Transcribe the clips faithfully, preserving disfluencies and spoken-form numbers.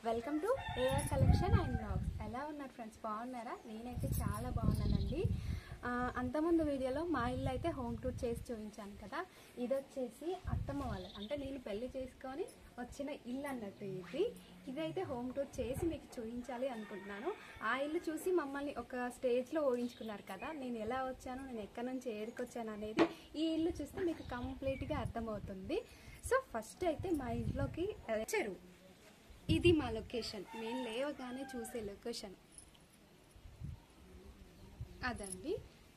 Welcome to AR collection and blogs. ఎలా ఉన్నారు friends? బాగున్నారా? నేనైతే చాలా బాగున్నానండి. అంతకుముందు వీడియోలో మా ఇల్లు అయితే హోమ్ టూర్ చేసి చూపించాను కదా. ఇది వచ్చేసి అత్తమ్మ వాళ్ళ, అంటే నేను పెళ్లి చేసుకొని వచ్చిన ఇల్లు అన్నట్టు. ఇది ఇదైతే హోమ్ టూర్ చేసి మీకు చూపించాలి అనుకుంటున్నాను. ఆ ఇల్లు చూసి మమ్మల్ని ఒక స్టేజ్లో ఊహించుకున్నారు కదా. నేను ఎలా వచ్చాను, నేను ఎక్కడి నుంచి ఏడుకొచ్చాను అనేది ఈ ఇల్లు చూస్తే మీకు కంప్లీట్గా అర్థమవుతుంది. సో ఫస్ట్ అయితే మా ఇంట్లోకి చెరువు, ఇది మా లొకేషన్. మేము లేవగానే చూసే లొకేషన్ అదండి.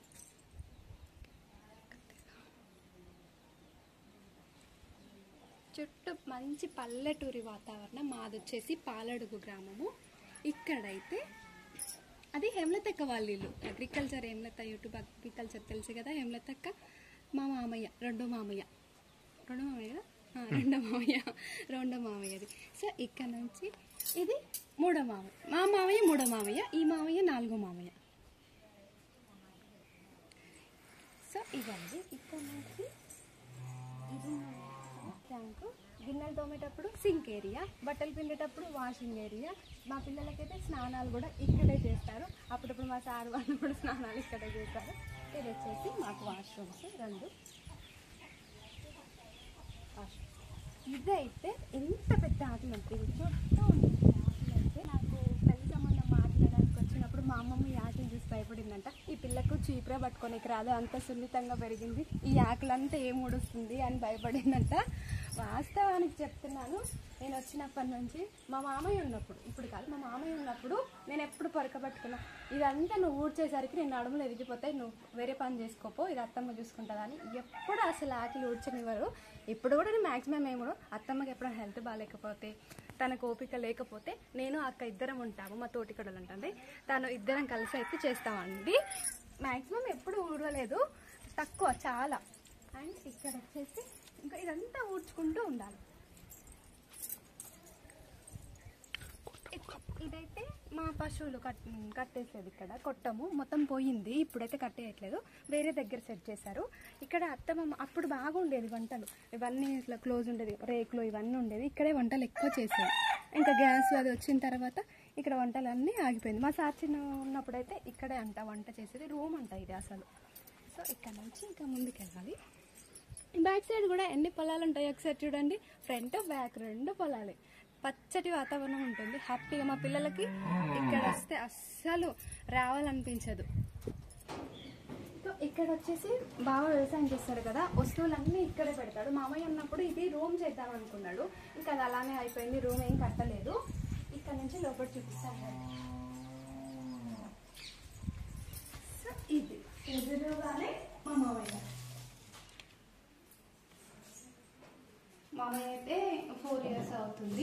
చుట్టూ మంచి పల్లెటూరి వాతావరణం. మాది వచ్చేసి పాలడుగు గ్రామము. ఇక్కడైతే అది హేమలతక్క వాళ్ళ ఇల్లు. అగ్రికల్చర్ హేమలత, యూట్యూబ్ అగ్రికల్చర్ తెలుసు కదా. హేమలతక్క మా మామయ్య, రెండో మామయ్య రెండో మామయ్య రెండో మామయ్య రెండో మామయ్యది. సో ఇక్కడ నుంచి ఇది మూడో మామయ్య, మా మామయ్య మూడో మామయ్య, ఈ మామయ్య నాలుగో మామయ్య. సో ఇదండి. ఇక్కడ నుంచి ఇది ట్యాంకు. గిన్నెలు తోమేటప్పుడు సింక్ ఏరియా, బట్టలు పిండేటప్పుడు వాషింగ్ ఏరియా. మా పిల్లలకైతే స్నానాలు కూడా ఇక్కడే చేస్తారు. అప్పుడప్పుడు మా సార్ వాళ్ళు కూడా స్నానాలు ఇక్కడే చేస్తారు. ఇది వచ్చేసి మాకు వాష్రూమ్స్ రెండు. ఇదైతే ఎంత పెద్ద ఆటలు అంటే చుట్టూ ఉంటుంది. ఆటలు అయితే నాకు పెళ్లి సంబంధం మాట్లాడడానికి వచ్చినప్పుడు మా అమ్మమ్మ ఈ ఆటలు చూసి భయపడిందంట. ఈ పిల్లకు చీపురా పట్టుకోనికి రాదు, అంత సున్నితంగా పెరిగింది, ఈ ఆకలంతా ఏం ఊడుస్తుంది అని భయపడిందంట. వాస్తవానికి చెప్తున్నాను, నేను వచ్చినప్పటి నుంచి మా మామయ్య ఉన్నప్పుడు, ఇప్పుడు కాదు, మా మామయ్య ఉన్నప్పుడు నేను ఎప్పుడు పొరక పట్టుకున్నా, ఇదంతా నువ్వు ఊడ్చేసరికి నేను నడుములు ఎదిగిపోతాయి, నువ్వు వేరే పని చేసుకోపో, ఇది అత్తమ్మ చూసుకుంటుందని ఎప్పుడు అసలు ఆకలి ఊడ్చనివ్వరు. ఇప్పుడు కూడా నేను మ్యాక్సిమం ఏమో అత్తమ్మకి ఎప్పుడైనా హెల్త్ బాగాలేకపోతే, తనకు ఓపిక లేకపోతే నేను అక్క ఇద్దరం ఉంటాము, మా తోటికడలు ఉంటుంది, తను ఇద్దరం కలిసి అయితే చేస్తామండి. మ్యాక్సిమం ఎప్పుడు ఊడవలేదు, తక్కువ చాలా. అండ్ ఇక్కడ వచ్చేసి ఇంకా ఇదంతా ఊడ్చుకుంటూ ఉండాలి. ఇదైతే మా పశువులు కట్ కట్టేసేది. ఇక్కడ కొట్టము మొత్తం పోయింది, ఇప్పుడైతే కట్టేయట్లేదు, వేరే దగ్గర సెట్ చేశారు. ఇక్కడ అత్తమ్మ అప్పుడు బాగుండేది, వంటలు ఇవన్నీ ఇట్లా క్లోజ్ ఉండేది, రేకులు ఇవన్నీ ఉండేది, ఇక్కడే వంటలు ఎక్కువ చేసేది. ఇంకా గ్యాస్ అది వచ్చిన తర్వాత ఇక్కడ వంటలన్నీ ఆగిపోయింది. మా సార్ చిన్న ఉన్నప్పుడైతే ఇక్కడే అంట వంట చేసేది, రూమ్ అంట ఇది అసలు. సో ఇక్కడ నుంచి ఇంకా ముందుకు వెళ్ళాలి. బ్యాక్ సైడ్ కూడా ఎన్ని పొలాలు ఉంటాయి ఒకసారి చూడండి. ఫ్రంట్ బ్యాక్ రెండు పొలాలే, పచ్చటి వాతావరణం ఉంటుంది. హ్యాపీగా మా పిల్లలకి ఇక్కడ వస్తే అస్సలు రావాలనిపించదు. సో ఇక్కడ వచ్చేసి బాగా వ్యవసాయం చేస్తారు కదా, వస్తువులన్నీ ఇక్కడే పెడతాడు. మామయ్య ఉన్నప్పుడు ఇది రూమ్ చేద్దాం అనుకున్నాడు, ఇంకా అది అలానే అయిపోయింది, రూమ్ ఏం కట్టలేదు. ఇక్కడ నుంచి లోపల చూపిస్తాను. సో ఇది ఎదురుగానే మా మామయ్య. మామయ్య అయితే ఫోర్ ఇయర్స్ అవుతుంది.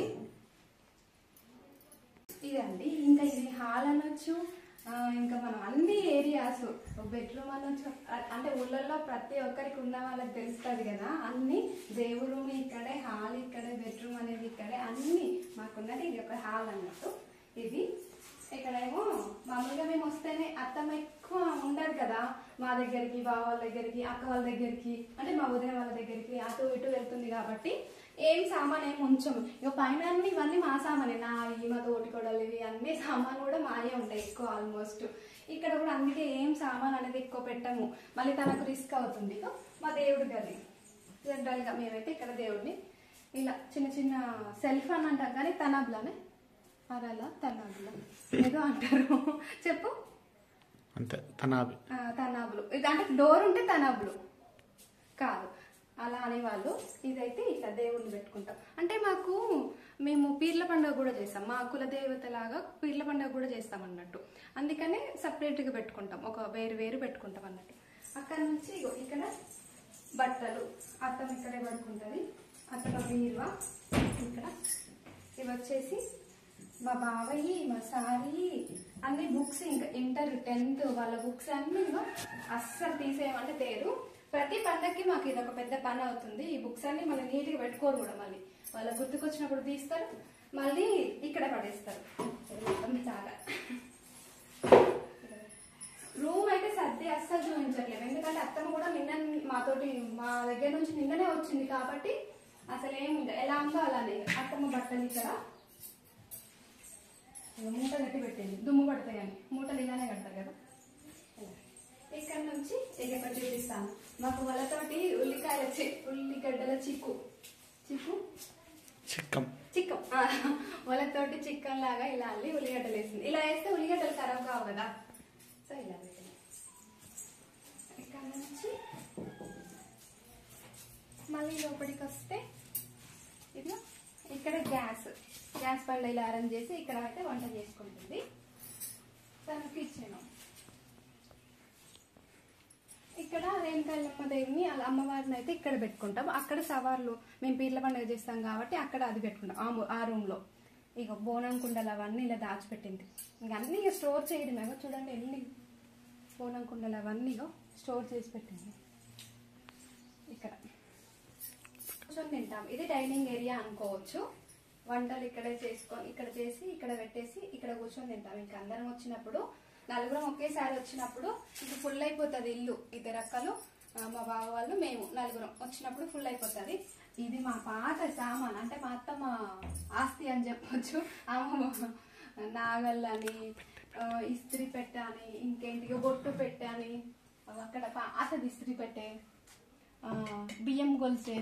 ఇదండి. ఇంకా ఇది హాల్ అనొచ్చు, ఇంకా మనం అన్ని ఏరియాస్, బెడ్రూమ్ అనొచ్చు. అంటే ఊళ్ళల్లో ప్రతి ఒక్కరికి ఉన్న వాళ్ళకి తెలుస్తుంది కదా, అన్ని దేవుడు రూమ్ ఇక్కడే, హాల్ ఇక్కడే, బెడ్రూమ్ అనేది ఇక్కడే, అన్ని మాకున్నది. ఇది ఒక హాల్ అన్నట్టు. ఇది ఇక్కడేమో మామూలుగా మేము వస్తేనే అత్తమ్మ ఎక్కువ ఉండదు కదా, మా దగ్గరికి, బావ వాళ్ళ దగ్గరికి, అక్క వాళ్ళ దగ్గరికి, అంటే మా వదిన వాళ్ళ దగ్గరికి అటు ఇటు వెళ్తుంది కాబట్టి ఏం సామాన్ ఏమి ఉంచము. ఇక పైన అన్ని ఇవన్నీ మా సామానే, నా ఈ మా తోటి కొడలు ఇవి అన్ని సామాన్ కూడా మాయే ఉంటాయి ఎక్కువ ఆల్మోస్ట్. ఇక్కడ కూడా అందుకే ఏం సామాన్ అనేది ఎక్కువ పెట్టము, మళ్ళీ తనకు రిస్క్ అవుతుంది. మా దేవుడి గది జనరల్గా మేమైతే ఇక్కడ దేవుడిని ఇలా చిన్న చిన్న సెల్ఫ్ అని అంటాం కానీ తనాబ్లానే, అరలా తనాబులా ఏదో అంటారు, చెప్పు. అంతే, తనాబు తనాబులు. ఇది అంటే డోర్ ఉంటే తనాబులు కాదు, అలా అనేవాళ్ళు. ఇదైతే ఇట్లా దేవుడిని పెట్టుకుంటాం. అంటే మాకు మేము పీర్ల పండుగ కూడా చేస్తాం, మా కుల దేవత లాగా పీర్ల పండుగ కూడా చేస్తాం అన్నట్టు, అందుకనే సపరేట్గా పెట్టుకుంటాం, ఒక వేరు వేరు పెట్టుకుంటాం అన్నట్టు. అక్కడ నుంచి ఇక్కడ బట్టలు అత్తమ్మ ఇక్కడే పడుకుంటుంది, అత్తమ్మ బీరువా ఇక్కడ. ఇవి వచ్చేసి మా బావయ్య, మా సారి అన్ని బుక్స్, ఇంకా ఇంటర్ టెన్త్ వాళ్ళ బుక్స్ అన్ని అస్సలు తీసేయమంటే తేరు. ప్రతి పండగకి మాకు ఇది ఒక పెద్ద పని అవుతుంది. ఈ బుక్స్ అన్ని మళ్ళీ నీట్గా పెట్టుకోరు కూడా, మళ్ళీ వాళ్ళ గుర్తుకొచ్చినప్పుడు తీస్తారు, మళ్ళీ ఇక్కడ పడేస్తారు. చాలా రూమ్ అయితే సర్ది అస్సలు చూపించట్లేదు, ఎందుకంటే అత్తమ్మ కూడా నిన్న మాతోటి మా దగ్గర నుంచి నిన్ననే వచ్చింది కాబట్టి అసలు ఏమి ఎలా ఉందో అలానే. అత్తమ్మ బట్టలు ఇక్కడ మూట కట్టి పెట్టింది, దుమ్ము పడతాయి కానీ మూటలు ఇలానే కడతారు కదా. ఇక్కడ నుంచి ఇక్కడ చూపిస్తాను. మాకు వాళ్ళతోటి ఉల్లికాయల చి ఉల్లిగడ్డల చిక్కు చిక్కు చిక్కం చిక్కం వాళ్ళతోటి చిక్కన్ లాగా ఇలా అల్లి ఉల్లిగడ్డలు వేసింది. ఇలా వేస్తే ఉల్లిగడ్డలు ఖరాబ్ కావు కదా, సో ఇలా పెట్టింది. ఇక్కడ నుంచి మళ్ళీ లోపలికి వస్తే ఇట్లా ఇక్కడ గ్యాస్ గ్యాస్ పళ్ళు ఇలా అరేంజ్ చేసి ఇక్కడ అయితే వంట చేసుకుంటుంది. తను కిచెన్. ఇక్కడ రేణుకాయలమ్మ దేవిని అలా అమ్మవారిని అయితే ఇక్కడ పెట్టుకుంటాం. అక్కడ సవార్లు మేము పీర్ల పండుగ చేస్తాం కాబట్టి అక్కడ అది పెట్టుకుంటాం ఆ ఆ రూమ్ లో. ఇక బోనం కుండలు అవన్నీ ఇలా దాచిపెట్టింది. ఇంక అన్ని ఇక స్టోర్ చేయడం ఏమో చూడండి, ఎన్ని బోనం కుండలు అవన్నీ స్టోర్ చేసి పెట్టింది. ఇక్కడ కూర్చొని తింటాం. ఇది డైనింగ్ ఏరియా అనుకోవచ్చు. వంటలు ఇక్కడే చేసుకొని ఇక్కడ చేసి ఇక్కడ పెట్టేసి ఇక్కడ కూర్చొని తింటాం. ఇంకా అందరం వచ్చినప్పుడు నలుగురం ఒకేసారి వచ్చినప్పుడు ఇంకా ఫుల్ అయిపోతుంది ఇల్లు. ఇద్దరు అక్కలు మా బావ వాళ్ళు మేము నలుగురం వచ్చినప్పుడు ఫుల్ అయిపోతుంది. ఇది మా పాత సామాన్, అంటే మా అత్తమ్మ ఆస్తి అని చెప్పొచ్చు. అమ్మ నాగళ్ళని, ఇస్త్రీ పెట్టని, ఇంకేంటి బొట్టు పెట్టని, అక్కడ పాతది ఇస్త్రీ పెట్టే, బియ్యం గొలుసు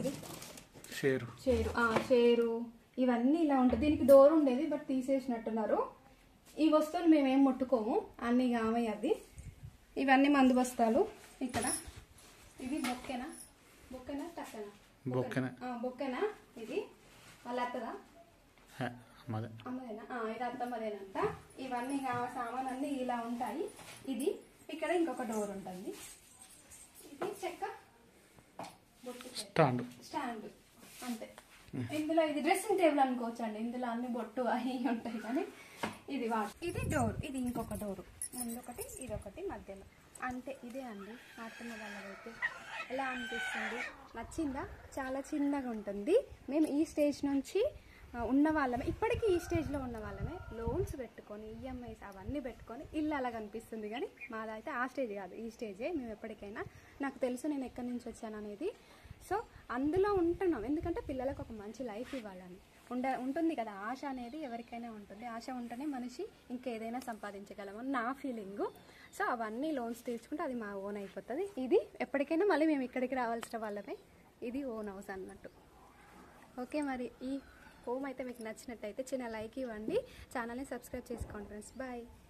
షేరు షేరు షేరు ఇవన్నీ ఇలా ఉంటుంది. దీనికి డోర్ ఉండేది బట్ తీసేసినట్టున్నారు. ఈ వస్తువులు మేమేం ముట్టుకోము, అన్ని కామయ్య అది. ఇవన్నీ మందు బస్తాలు. ఇక్కడ ఇది బొక్కెనా బొక్కెనా టక్కనా బొక్కెనా బొక్కెనా ఇది వాళ్ళ అత్తదా అమ్మదేనా? ఇది అత్తమ్మదేనంట. ఇవన్నీ సామాన్ అన్ని ఇలా ఉంటాయి. ఇది ఇక్కడ ఇంకొక డోర్ ఉంటుంది. ఇది చెక్క బొట్టు స్టాండ్ స్టాండ్ అంతే. ఇందులో ఇది డ్రెస్సింగ్ టేబుల్ అనుకోవచ్చు అండి. ఇందులో అన్ని బొట్టు అవి ఉంటాయి. కానీ ఇది వా ఇది డోర్, ఇది ఇంకొక డోరు, ముందు ఒకటి ఇది ఒకటి మధ్యలో అంతే. ఇదే అండి అత్తమ్మ వాళ్ళదైతే. ఎలా అనిపిస్తుంది? నచ్చిందా? చాలా చిన్నగా ఉంటుంది. మేము ఈ స్టేజ్ నుంచి ఉన్న వాళ్ళమే, ఇప్పటికీ ఈ స్టేజ్లో ఉన్న వాళ్ళమే. లోన్స్ పెట్టుకొని ఈఎంఐస్ అవన్నీ పెట్టుకొని ఇల్లు అలా కనిపిస్తుంది. కానీ మాదైతే ఆ స్టేజ్ కాదు, ఈ స్టేజే. మేము ఎప్పటికైనా నాకు తెలుసు నేను ఎక్కడి నుంచి వచ్చాను అనేది. సో అందులో ఉంటున్నాం ఎందుకంటే పిల్లలకు ఒక మంచి లైఫ్ ఇవ్వాలని ఉండ ఉంటుంది కదా. ఆశ అనేది ఎవరికైనా ఉంటుంది. ఆశ ఉంటేనే మనిషి ఇంకేదైనా సంపాదించగలము నా ఫీలింగు. సో అవన్నీ లోన్స్ తీర్చుకుంటే అది మా ఓన్ అయిపోతుంది. ఇది ఎప్పటికైనా మళ్ళీ మేము ఇక్కడికి రావాల్సిన వాళ్ళమే. ఇది ఓన్ హౌస్ అన్నట్టు. ఓకే, మరి ఈ హోమ్ అయితే మీకు నచ్చినట్టయితే చిన్న లైక్ ఇవ్వండి, ఛానల్ని సబ్స్క్రైబ్ చేసుకోండి ఫ్రెండ్స్. బాయ్.